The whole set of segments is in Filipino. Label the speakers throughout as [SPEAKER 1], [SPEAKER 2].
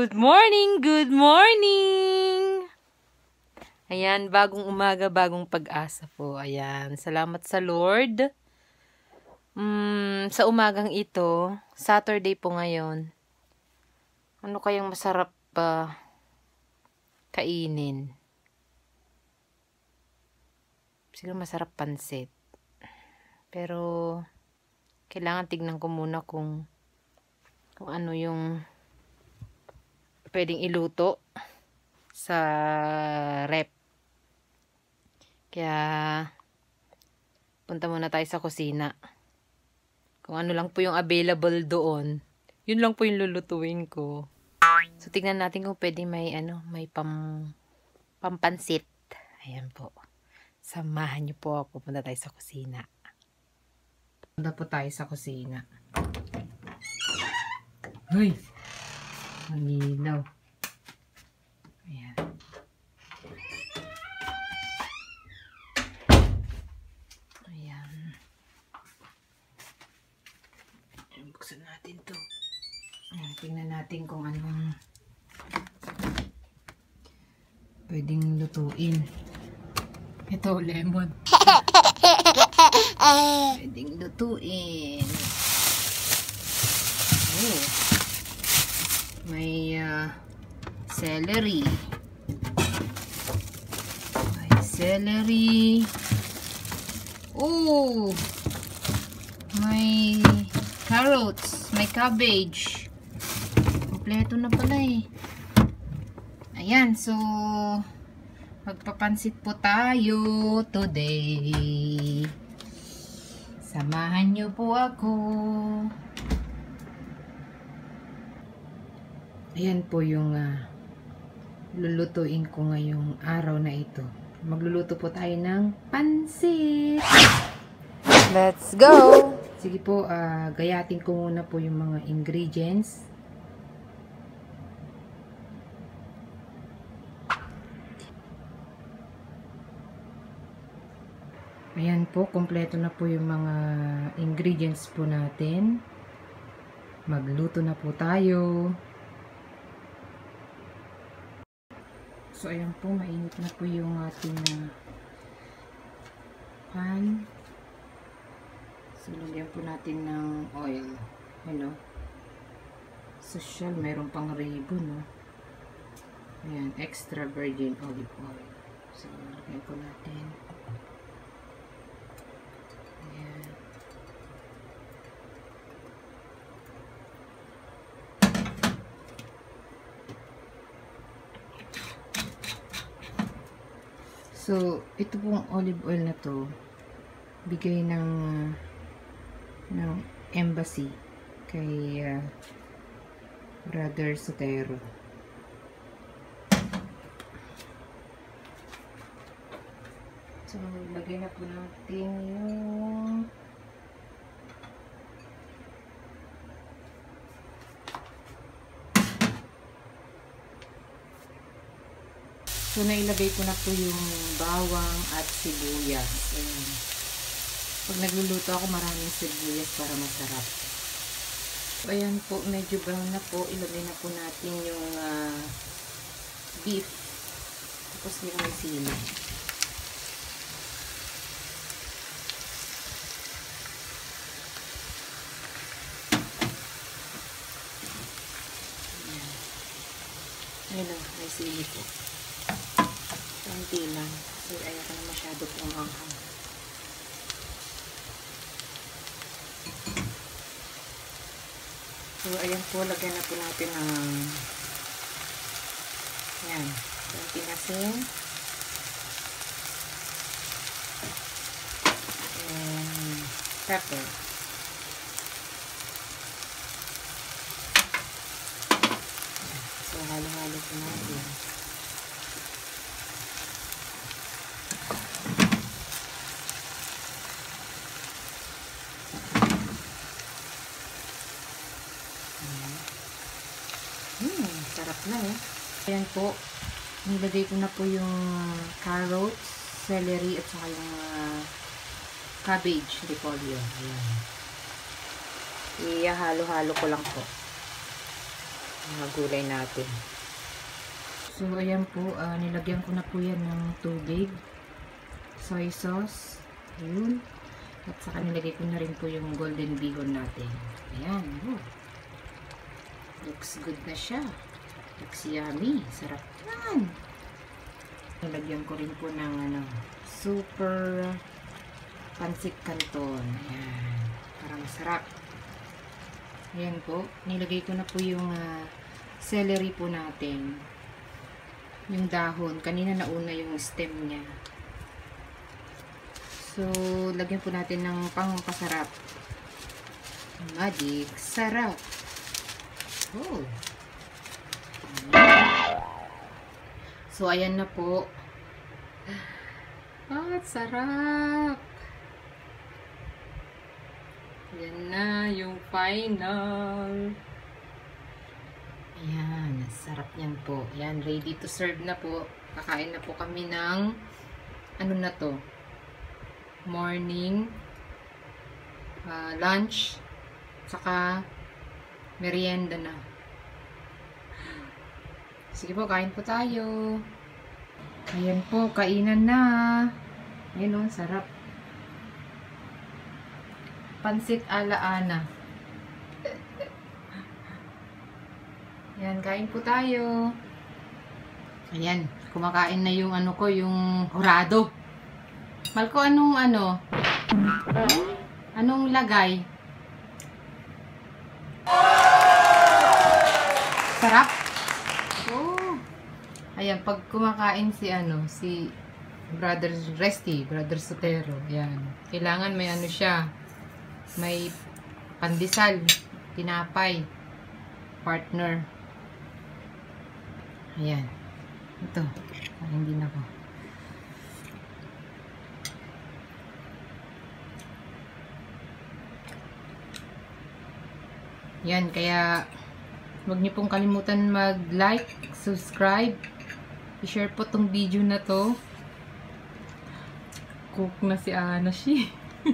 [SPEAKER 1] Good morning! Good morning! Ayan, bagong umaga, bagong pag-asa po. Ayan, salamat sa Lord. Sa umagang ito, Saturday po ngayon. Ano kayang masarap pa kainin? Siguro masarap pansit. Pero, kailangan tignan ko muna kung ano yung pwedeng iluto sa rep. Kaya punta muna tayo sa kusina. Kung ano lang po yung available doon, yun lang po yung lulutuin ko. So tignan natin kung pwede may pampansit. Ayan po. Samahan niyo po ako, punta tayo sa kusina. Punta po tayo sa kusina. Hoy! Ang ilaw. Ayan. Ayan. Ayan, buksan natin to. Ayan, tingnan natin kung anong pwedeng lutuin. Ito, lemon. Pwedeng lutuin. Oh. May celery. May celery. Oh! May carrots. May cabbage. Kompleto na pala eh. Ayan, so magpapansit po tayo today. Samahan niyo po ako. Ayan po yung lulutuin ko ngayong araw na ito. Magluluto po tayo ng pansit. Let's go! Sige po, gayatin ko muna po yung mga ingredients. Ayan po, kompleto na po yung mga ingredients po natin. Magluto na po tayo. So, ayan po, mainit na po yung ating pan. So, lagyan po natin ng oil. Ano? Social, mayroon pang ribbon, no? Ayan, extra virgin olive oil. So, lagyan po natin. Ayan. So, ito pong olive oil na to, bigay ng embassy kay Brother Sotero. So, lagay na po natin yung so, nailagay ko na po yung bawang at sibuyas. Ayan. Pag nagluluto ako, maraming sibuyas para masarap. So, ayan po, medyo brown na po. Ilagay na po natin yung beef. Tapos yung may sili. Ayan. Ayan lang, may sili po. Konti lang. Kasi ayoko na masyado pong anghang. So, ayan po. Lagyan na po natin ng ayan. Konti na asin. And pepper. So, halo-halo po natin. Sarap na eh. Ayan po. Nilagay ko na po yung carrots, celery, at saka yung cabbage, repolyo. Ayan. Ihalo-halo ko lang po. mga gulay natin. So, ayan po, nilagyan ko na po yan ng tubig, soy sauce, yun. At saka nilagay ko na rin po yung golden bihon natin. Ayan, oh. Looks good na siya. Looks yummy. Sarap yan. Nilagyan ko rin po ng super pancit canton. Ayan. Para masarap. Ayan po. Nilagay ko na po yung celery po natin. Yung dahon. Kanina nauna yung stem niya. So, lagyan po natin ng pangpasarap. Magic sarap. Oh. So, ayan na po. Sarap. Yan na yung final. Ayan, sarap yan po. Ayan, ready to serve na po. Kakain na po kami ng ano na to? Morning, lunch, saka merienda na. Sige po, kain po tayo. Ayan po, kainan na. Ayun o, sarap. Pansit ala Ana. Ayan, kain po tayo. Ayan, kumakain na yung ano ko, yung horado. Malko, anong lagay? Sarap? Oh. Ayan, pag kumakain si Brother Resty, Brother Sotero, ayan. Kailangan may siya, may pandesal, tinapay, partner. Ayan. Ito, parang din ako. Yan, kaya huwag niyo pong kalimutan mag-like, subscribe, i-share po tong video na to. Cook na si Anashi.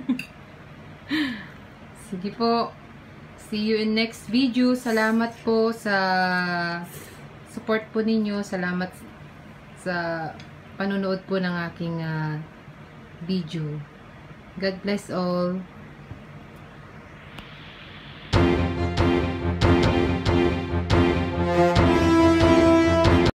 [SPEAKER 1] Sige po. See you in next video. Salamat po sa support po ninyo. Salamat sa panonood po ng aking video. God bless all.